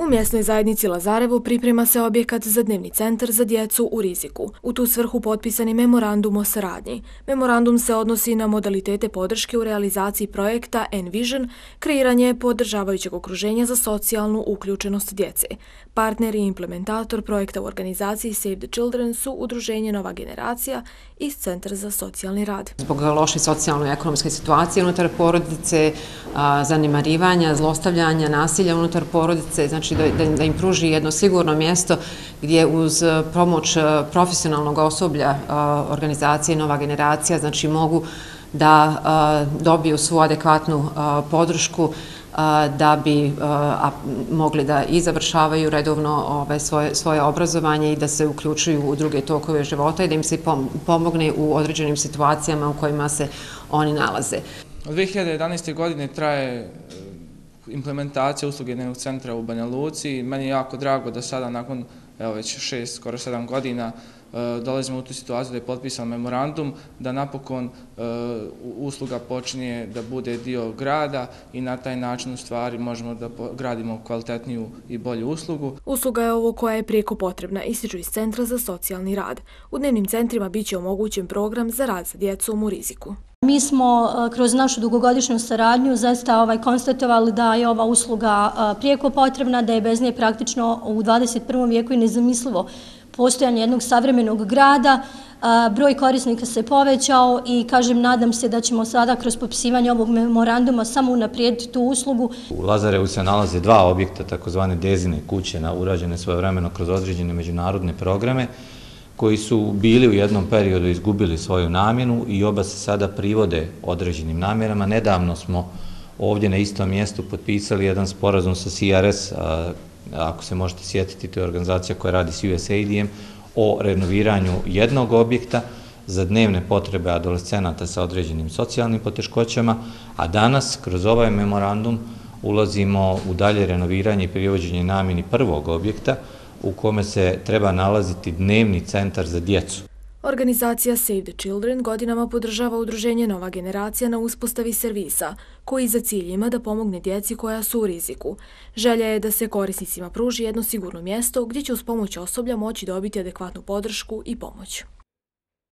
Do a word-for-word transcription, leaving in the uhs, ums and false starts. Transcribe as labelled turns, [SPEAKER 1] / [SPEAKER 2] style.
[SPEAKER 1] U mjesnoj zajednici Lazarevo priprema se objekat za dnevni centar za djecu u riziku. U tu svrhu potpisan je memorandum o saradnji. Memorandum se odnosi na modalitete podrške u realizaciji projekta Envision, kreiranje podržavajućeg okruženja za socijalnu uključenost djece. Partner i implementator projekta u organizaciji Save the Children su Udruženje Nova generacija i Centar za socijalni rad.
[SPEAKER 2] Zbog loše socijalno i ekonomske situacije unutar porodice, zanemarivanja, zlostavljanja, nasilja unutar porodice, znači da, da, da im pruži jedno sigurno mjesto gdje uz pomoć profesionalnog osoblja organizacije Nova generacija znači mogu da dobiju svu adekvatnu podršku da bi a, mogli da i završavaju redovno ove, svoje, svoje obrazovanje i da se uključuju u druge tokove života i da im se pomogne u određenim situacijama u kojima se oni nalaze.
[SPEAKER 3] Od dvije hiljade jedanaeste. godine traje implementacija usluge dnevnog centra u Banja Luci. Meni je jako drago da sada nakon evo, već šest, skoro sedam godina dolazimo u tu situaciju da je potpisan memorandum, da napokon uh, usluga počinje da bude dio grada i na taj način u stvari možemo da gradimo kvalitetniju i bolju uslugu.
[SPEAKER 1] Usluga je ovo koja je prijeko potrebna, ističu iz Centra za socijalni rad. U dnevnim centrima biće omogućen program za rad sa djecom u riziku.
[SPEAKER 4] Mi smo kroz našu dugogodišnju saradnju zaista ovaj, konstatovali da je ova usluga prijeko potrebna, da je bez nje praktično u dvadeset prvom vijeku i nezamislivo postojanje jednog savremenog grada. Broj korisnika se povećao i kažem, nadam se da ćemo sada kroz potpisivanje ovog memoranduma samo unaprijediti tu uslugu.
[SPEAKER 5] U Lazarevu se nalaze dva objekta, takozvane Dezine kuće, urađene svojevremeno kroz određene međunarodne programe, koji su bili u jednom periodu izgubili svoju namjenu i oba se sada privode određenim namjerama. Nedavno smo ovdje na istom mjestu potpisali jedan sporazum sa C R S, ako se možete sjetiti, to je organizacija koja radi s U S A I D-em, o renoviranju jednog objekta za dnevne potrebe adolescenata sa određenim socijalnim poteškoćama, a danas kroz ovaj memorandum ulazimo u dalje renoviranje i privođenje namjeni prvog objekta u kome se treba nalaziti dnevni centar za djecu.
[SPEAKER 1] Organizacija Save the Children godinama podržava Udruženje Nova generacija na uspostavi servisa, koji za cilj ima da pomogne djeci koja su u riziku. Želja je da se korisnicima pruži jedno sigurno mjesto gdje će uz pomoć osoblja moći dobiti adekvatnu podršku i pomoć.